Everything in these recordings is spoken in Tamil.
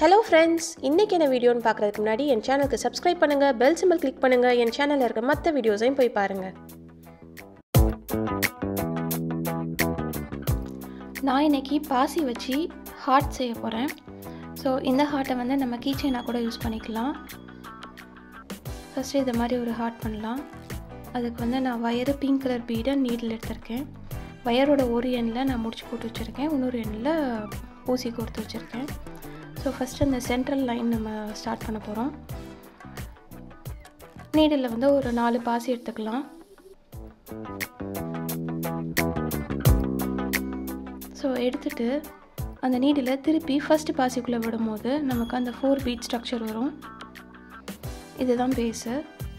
Hello friends, இன்னைக்கு என்ன வீடியோன்னு பார்க்கறதுக்கு முன்னாடி என் சேனலுக்கு subscribe பண்ணுங்க, bell symbol click பண்ணுங்க, என் சேனல்ல இருக்க மற்ற வீடியோஸையும் போய் பாருங்க. நான் இன்னைக்கு பாசி வச்சு ஹார்ட் செய்ய போகிறேன். ஸோ இந்த ஹார்ட்டை வந்து நம்ம கீ செயினாக கூட யூஸ் பண்ணிக்கலாம். ஃபஸ்ட்டு இது மாதிரி ஒரு ஹார்ட் பண்ணலாம். அதுக்கு வந்து நான் வயரு பிங்க் கலர் பீடை நீடில் எடுத்திருக்கேன். வயரோட ஒரு எண்ணில் நான் முடிச்சு போட்டு வச்சுருக்கேன், இன்னொரு எண்ணில் ஊசி கோர்த்து வச்சுருக்கேன். ஸோ ஃபஸ்ட்டு இந்த சென்ட்ரல் லைன் நம்ம ஸ்டார்ட் பண்ண போகிறோம். நீடில் வந்து ஒரு 4 பாசி எடுத்துக்கலாம். ஸோ எடுத்துகிட்டு அந்த நீடில் திருப்பி ஃபஸ்ட்டு பாசிக்குள்ளே விடும்போது நமக்கு அந்த 4 பீட் ஸ்ட்ரக்சர் வரும். இதுதான் பேஸு.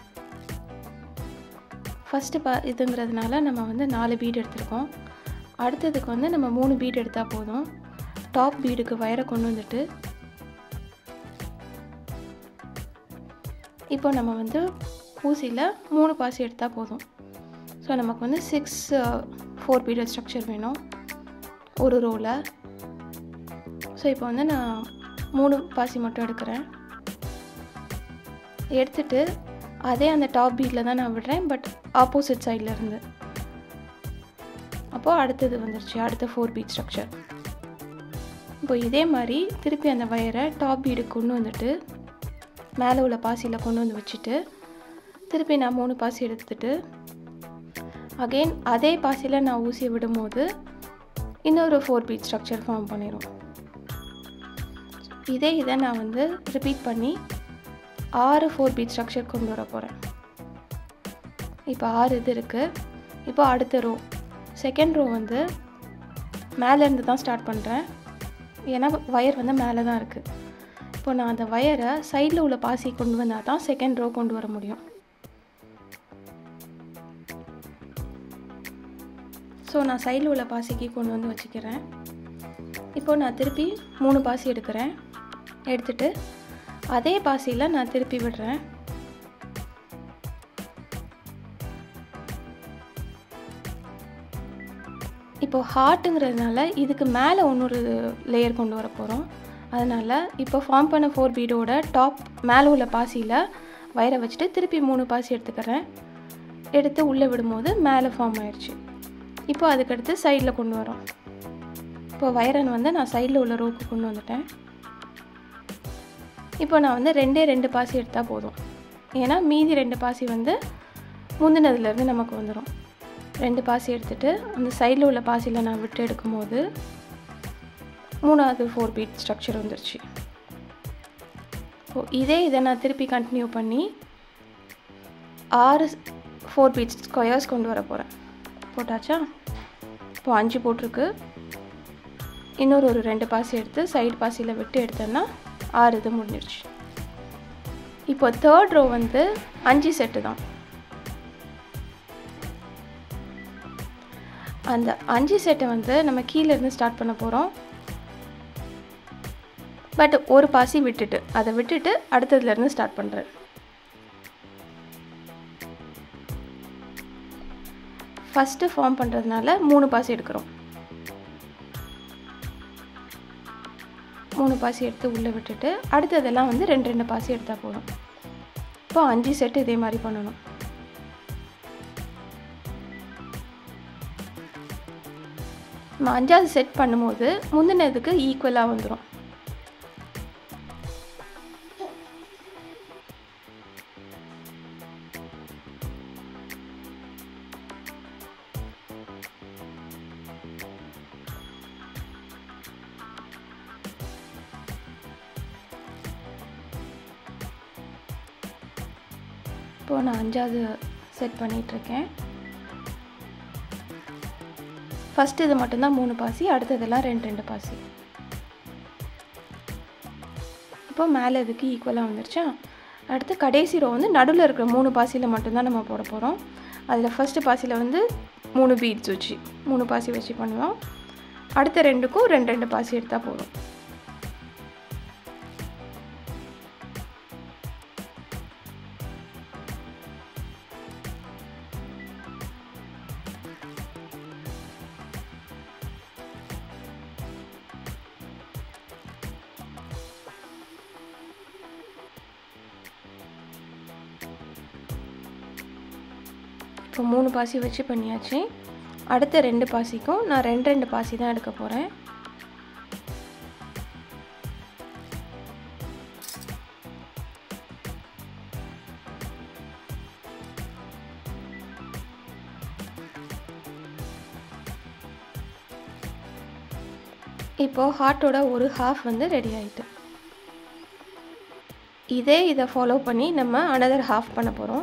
ஃபஸ்ட்டு இதுங்கிறதுனால நம்ம வந்து 4 பீட் எடுத்துருக்கோம். அடுத்ததுக்கு வந்து நம்ம 3 பீட் எடுத்தால் போதும். டாப் பீடுக்கு வயரை கொண்டு வந்துட்டு இப்போ நம்ம வந்து ஊசியில் 3 பாசி எடுத்தால் போதும். ஸோ நமக்கு வந்து 4 பீடட் ஸ்ட்ரக்சர் வேணும் ஒரு ரோவில். ஸோ இப்போ வந்து நான் 3 பாசி மட்டும் எடுக்கிறேன். எடுத்துட்டு அதே அந்த டாப் பீட்டில் தான் நான் விடுறேன், பட் ஆப்போசிட் சைடில் இருந்து. அப்போது அடுத்தது வந்துருச்சு, அடுத்த 4 பீட் ஸ்ட்ரக்சர். இப்போ இதே மாதிரி திருப்பி அந்த வயரை டாப் பீடுக்கு கொண்டு வந்துட்டு மேலே உள்ள பாசியில் கொண்டு வந்து வச்சுட்டு திருப்பி நான் 3 பாசி எடுத்துட்டு அகெயின் அதே பாசியில் நான் ஊசியை விடும்போது இன்னொரு 4 பீட் ஸ்ட்ரக்சர் ஃபார்ம் பண்ணிடும். இதை நான் வந்து ரிப்பீட் பண்ணி 6 4 பீட் ஸ்ட்ரக்சர் கொண்டு வர போகிறேன். இப்போ 6 இது இருக்குது. இப்போ அடுத்த ரோ, செகண்ட் ரோ வந்து மேலேருந்து தான் ஸ்டார்ட் பண்ணுறேன், ஏன்னா வயர் வந்து மேலே தான் இருக்குது. இப்போ நான் அந்த வயரை சைடில் உள்ள பாசி கொண்டு வந்தால் தான் செகண்ட் ரோ கொண்டு வர முடியும். ஸோ நான் சைடில் உள்ள பாசிக்கு கொண்டு வந்து வச்சுக்கிறேன். இப்போது நான் திருப்பி 3 பாசி எடுக்கிறேன். எடுத்துட்டு அதே பாசியில் நான் திருப்பி விடுறேன். இப்போது ஹார்ட்டுங்கிறதுனால இதுக்கு மேலே இன்னொரு லேயர் கொண்டு வர போகிறோம். அதனால் இப்போ ஃபார்ம் பண்ண 4 பீடோட டாப் மேலே உள்ள பாசியில் வயரை வச்சுட்டு திருப்பி 3 பாசி எடுத்துக்கிறேன். எடுத்து உள்ளே விடும்போது மேலே ஃபார்ம் ஆயிடுச்சு. இப்போ அதுக்கடுத்து சைடில் கொண்டு வரோம். இப்போ வயரன் வந்து நான் சைடில் உள்ள ரோக்கு கொண்டு வந்துட்டேன். இப்போ நான் வந்து 2 பாசி எடுத்தால் போதும், ஏன்னா மீதி 2 பாசி வந்து முந்தினதுலேருந்து நமக்கு வந்துடும். 2 பாசி எடுத்துகிட்டு அந்த சைடில் உள்ள பாசியில் நான் விட்டு எடுக்கும்போது 3வது 4 பீட் ஸ்ட்ரக்சர் வந்துருச்சு. ஸோ இதை நான் திருப்பி கண்டினியூ பண்ணி 6 4 பீட் ஸ்கொயர்ஸ் கொண்டு வர போகிறேன். போட்டாச்சா? இப்போ 5 போட்டிருக்கு. இன்னொரு 2 பாசி எடுத்து சைடு பாசியில் விட்டு எடுத்தேன்னா 6 இது முடிஞ்சிருச்சு. இப்போ தேர்ட் ரோ வந்து 5 செட்டு தான். அந்த 5 செட்டை வந்து நம்ம கீழேருந்து ஸ்டார்ட் பண்ண போகிறோம். பட் ஒரு பாசி விட்டுட்டு அதை விட்டுட்டு அடுத்ததுலேருந்து ஸ்டார்ட் பண்ணுறேன். ஃபஸ்ட்டு ஃபார்ம் பண்ணுறதுனால 3 பாசி எடுக்கிறோம். 3 பாசி எடுத்து உள்ளே விட்டுட்டு அடுத்ததெல்லாம் வந்து 2 பாசி எடுத்தால் போதும். இப்போ 5 செட்டு இதே மாதிரி பண்ணணும். நம்ம 5வது செட் பண்ணும்போது முந்தினதுக்கு ஈக்குவலாக வந்துடும். இப்போது நான் 5வது செட் பண்ணிகிட்ருக்கேன். ஃபஸ்ட்டு இது மட்டும்தான் 3 பாசி, அடுத்ததெல்லாம் 2 பாசி. இப்போ மேலே இதுக்கு ஈக்குவலாக வந்துருச்சா? அடுத்து கடைசி ரோ வந்து நடுவில் இருக்கிற 3 பாசியில் மட்டும்தான் நம்ம போட போகிறோம். அதில் ஃபஸ்ட்டு பாசியில் வந்து 3 பீட்ஸ் வச்சு 3 பாசி வச்சு பண்ணுவோம். அடுத்த 2க்கும் 2 பாசி எடுத்தால் போதும். இப்போ 3 பாசி வச்சு பண்ணியாச்சு. அடுத்த 2 பாசிக்கும் நான் 2 பாசி தான் எடுக்க போகிறேன். இப்போது ஹார்ட்டோட ஒரு ஹாஃப் வந்து ரெடி ஆகிட்டு. இதை ஃபாலோ பண்ணி நம்ம another half பண்ண போகிறோம்.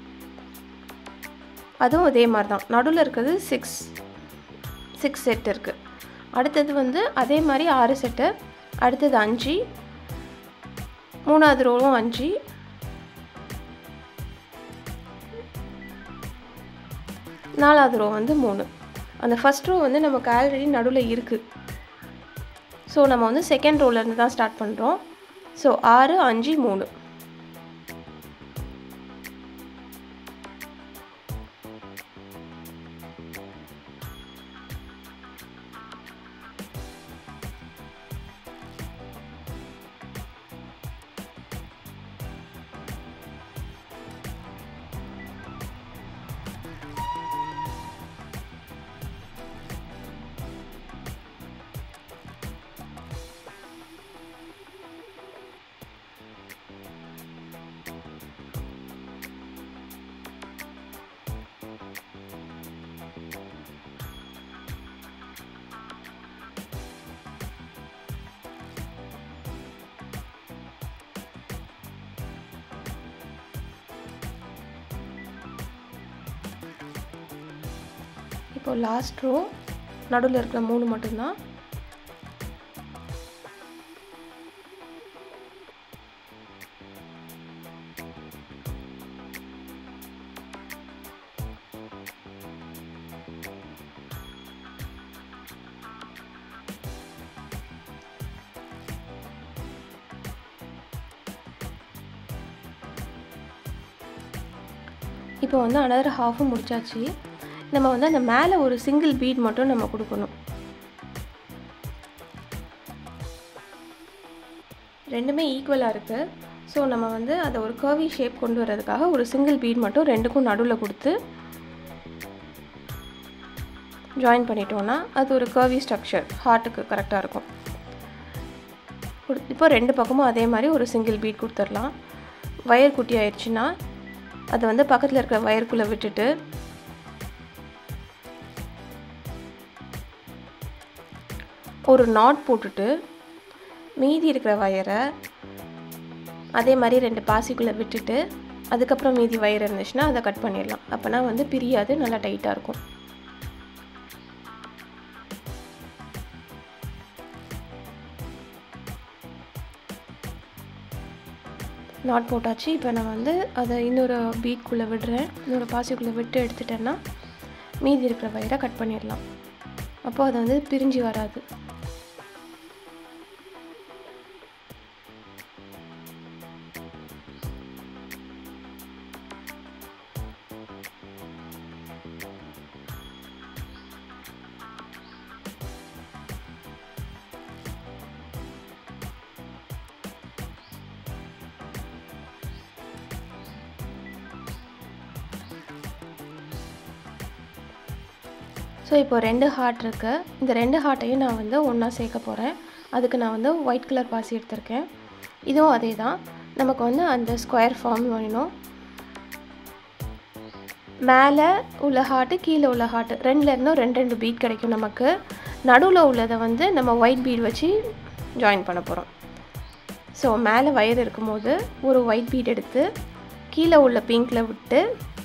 அதுவும் அதே மாதிரி தான். நடுவில் இருக்கிறது 6 செட் இருக்குது. அடுத்தது வந்து அதே மாதிரி 6 செட்டு. அடுத்தது 5, 3வது ரோவும் 5, 4வது ரோ வந்து 3. அந்த ஃபஸ்ட் ரோ வந்து நமக்கு ஆல்ரெடி நடுவில் இருக்குது. ஸோ நம்ம வந்து செகண்ட் ரோலேருந்து தான் ஸ்டார்ட் பண்ணுறோம். ஸோ 6, 5, 3. இப்போ லாஸ்ட் ரோ நடுவில் இருக்கிற 3 மட்டும்தான். இப்போ வந்து another half முடிச்சாச்சு. நம்ம வந்து அந்த மேலே ஒரு சிங்கிள் பீட் மட்டும் நம்ம கொடுக்கணும். ரெண்டுமே ஈக்குவலாக இருக்குது. ஸோ நம்ம வந்து அதை ஒரு கர்வி ஷேப் கொண்டு வர்றதுக்காக ஒரு சிங்கிள் பீட் மட்டும் ரெண்டுக்கும் நடுவில் கொடுத்து ஜாயின் பண்ணிட்டோன்னா அது ஒரு கர்வி ஸ்ட்ரக்சர் ஹார்ட்டுக்கு கரெக்டாக இருக்கும். இப்போ 2 பக்கமும் அதே மாதிரி ஒரு சிங்கிள் பீட் கொடுத்துடலாம். வயர் குட்டி ஆயிடுச்சுன்னா அதை வந்து பக்கத்தில் இருக்கிற வயருக்குள்ளே விட்டுட்டு ஒரு நாட் போட்டுட்டு மீதி இருக்கிற வயரை அதே மாதிரி 2 பாசிக்குள்ளே விட்டுட்டு அதுக்கப்புறம் மீதி வயர் இருந்துச்சுன்னா அதை கட் பண்ணிடலாம். அப்போனா வந்து பிரியாது, நல்லா டைட்டாக இருக்கும். நாட் போட்டாச்சு. இப்போ நான் வந்து அதை இன்னொரு பீட்குள்ளே விடுறேன். இன்னொரு பாசிக்குள்ளே விட்டு எடுத்துட்டேன்னா மீதி இருக்கிற வயரை கட் பண்ணிடலாம். அப்போது அது வந்து பிரிஞ்சு வராது. ஸோ இப்போ 2 ஹார்ட் இருக்குது. இந்த 2 ஹார்ட்டையும் நான் வந்து ஒன்றா சேர்க்க போகிறேன். அதுக்கு நான் வந்து ஒயிட் கலர் பாசி எடுத்திருக்கேன். இதுவும் அதே தான். நமக்கு வந்து அந்த ஸ்கொயர் ஃபார்ம் வேணும். மேலே உள்ள ஹார்ட்டு கீழே உள்ள ஹார்ட்டு ரெண்டுலேருந்தும் 2 பீட் கிடைக்கும் நமக்கு. நடுவில் உள்ளதை வந்து நம்ம ஒயிட் பீட் வச்சு ஜாயின் பண்ண போகிறோம். ஸோ மேலே வயர் இருக்கும்போது ஒரு ஒயிட் பீட் எடுத்து கீழே உள்ள பிங்க்கில் விட்டு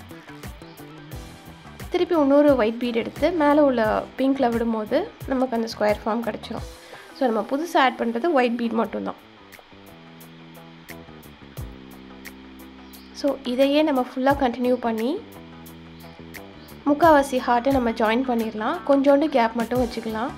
திருப்பி இன்னொரு ஒயிட் பீட் எடுத்து மேலே உள்ள பிங்க்கில் விடும்போது நமக்கு அந்த ஸ்கொயர் ஃபார்ம் கிடச்சிரும். ஸோ நம்ம புதுசாக ஆட் பண்ணுறது ஒயிட் பீட் மட்டும்தான். ஸோ இதையே நம்ம ஃபுல்லாக கண்டினியூ பண்ணி முக்கால்வாசி ஹார்ட்டை நம்ம ஜாயின் பண்ணிடலாம். கொஞ்சோண்டு கேப் மட்டும் வச்சுக்கலாம்.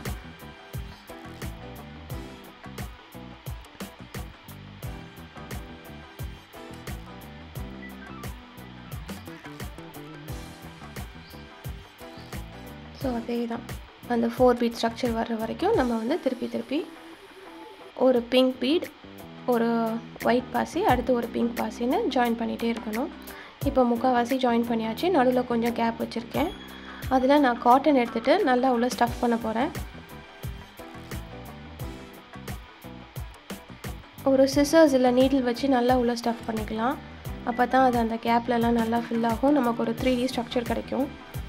ஸோ அதே தான். அந்த 4 பீட் ஸ்ட்ரக்சர் வர்ற வரைக்கும் நம்ம வந்து திருப்பி ஒரு பிங்க் பீட், ஒரு ஒயிட் பாசி, அடுத்து ஒரு பிங்க் பாசின்னு ஜாயின் பண்ணிகிட்டே இருக்கணும். இப்போ முக்கால்வாசி ஜாயின் பண்ணியாச்சு. நடுவில் கொஞ்சம் கேப் வச்சுருக்கேன். அதில் நான் காட்டன் எடுத்துகிட்டு நல்லா உள்ள ஸ்டஃப் பண்ண போகிறேன். ஒரு சிசர்ஸ் இல்லை நீடில் வச்சு நல்லா உள்ள ஸ்டஃப் பண்ணிக்கலாம். அப்போ தான் அது அந்த கேப்லலாம் நல்லா ஃபில் ஆகும். நமக்கு ஒரு 3D ஸ்ட்ரக்சர் கிடைக்கும்.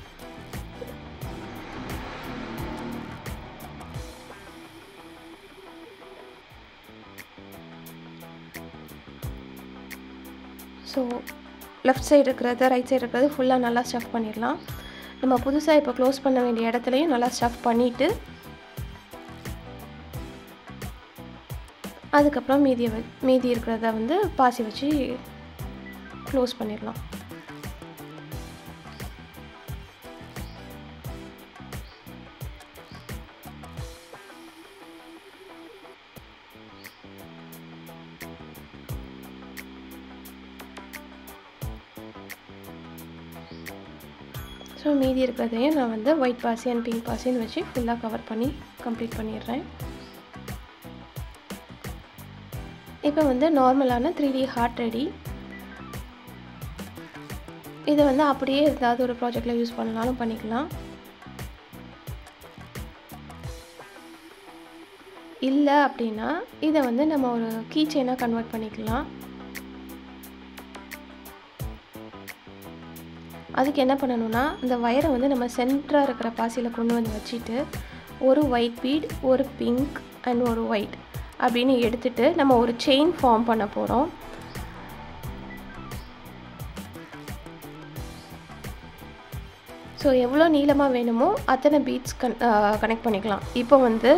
ஸோ லெஃப்ட் சைடு இருக்கிறது ரைட் சைடு இருக்கிறது ஃபுல்லாக நல்லா ஸ்டஃப் பண்ணிடலாம். நம்ம புதுசாக இப்போ க்ளோஸ் பண்ண வேண்டிய இடத்துலையும் நல்லா ஸ்டஃப் பண்ணிவிட்டு அதுக்கப்புறம் மீதி இருக்கிறத வந்து பாசி வச்சு க்ளோஸ் பண்ணிடலாம். ஸோ மீதி இருக்கிறதையும் நான் வந்து ஒயிட் பாசி அண்ட் பிங்க் பாசின்னு வச்சு ஃபுல்லாக கவர் பண்ணி கம்ப்ளீட் பண்ணிடுறேன். இப்போ வந்து நார்மலான 3D ஹார்ட் ரெடி. இதை வந்து அப்படியே ஏதாவது ஒரு ப்ராஜெக்டில் யூஸ் பண்ணலாலும் பண்ணிக்கலாம். இல்லை அப்படின்னா இதை வந்து நம்ம ஒரு கீ செயினாக கன்வெர்ட் பண்ணிக்கலாம். அதுக்கு என்ன பண்ணணும்னா இந்த வயரை வந்து நம்ம சென்டராக இருக்கிற பாசியில் கொண்டு வந்து வச்சுட்டு ஒரு ஒயிட் பீட், ஒரு பிங்க் அண்ட் ஒரு ஒயிட் அப்படின்னு எடுத்துகிட்டு நம்ம ஒரு செயின் ஃபார்ம் பண்ண போகிறோம். ஸோ எவ்வளோ நீளமாக வேணுமோ அத்தனை பீட்ஸ் கனெக்ட் பண்ணிக்கலாம். இப்போ வந்து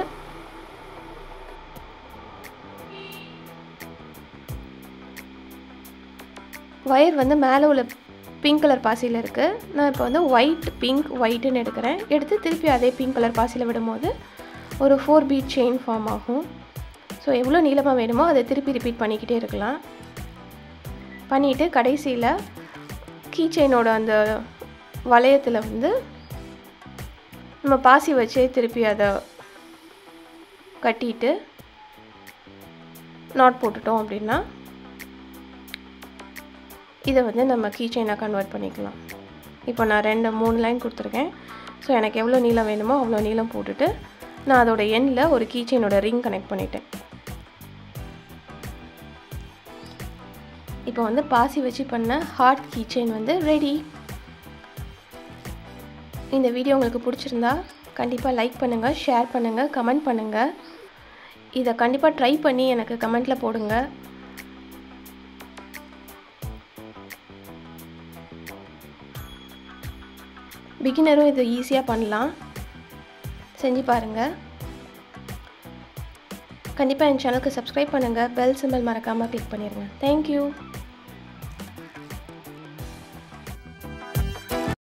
வயர் வந்து மேலே உள்ள பிங்க் கலர் பாசியில் இருக்குது. நான் இப்போ வந்து ஒயிட் பிங்க் ஒயிட்டுன்னு எடுக்கிறேன். எடுத்து திருப்பி அதே பிங்க் கலர் பாசியில் விடும்போது ஒரு 4 பீட் செயின் ஃபார்ம் ஆகும். ஸோ எவ்வளோ நீளமாக வேணுமோ அதை திருப்பி ரிப்பீட் பண்ணிக்கிட்டே இருக்கலாம். பண்ணிவிட்டு கடைசியில் கீ செயினோட அந்த வளையத்தில் வந்து நம்ம பாசி வச்சே திருப்பி அதை கட்டிட்டு நாட் போட்டுட்டோம் அப்படின்னா இதை வந்து நம்ம கீ செயினாக கன்வெர்ட் பண்ணிக்கலாம். இப்போ நான் 2-3 லைன் கொடுத்துருக்கேன். ஸோ எனக்கு எவ்வளோ நீளம் வேணுமோ அவ்வளோ நீளம் போட்டுட்டு நான் அதோட எண்டில் ஒரு கீ செயினோட ரிங் கனெக்ட் பண்ணிட்டேன். இப்போ வந்து பாசி வச்சு பண்ண ஹார்ட் கீ செயின் வந்து ரெடி. இந்த வீடியோ உங்களுக்கு பிடிச்சிருந்தா கண்டிப்பாக லைக் பண்ணுங்கள், ஷேர் பண்ணுங்கள், கமெண்ட் பண்ணுங்கள். இதை கண்டிப்பாக ட்ரை பண்ணி எனக்கு கமெண்ட்டில் போடுங்க. பிகினரும் இதை ஈஸியாக பண்ணலாம், செஞ்சு பாருங்கள். கண்டிப்பாக என் சேனலுக்கு சப்ஸ்கிரைப் பண்ணுங்கள், பெல் சிம்பல் மறக்காமல் கிளிக் பண்ணிடுங்க. தேங்க்யூ.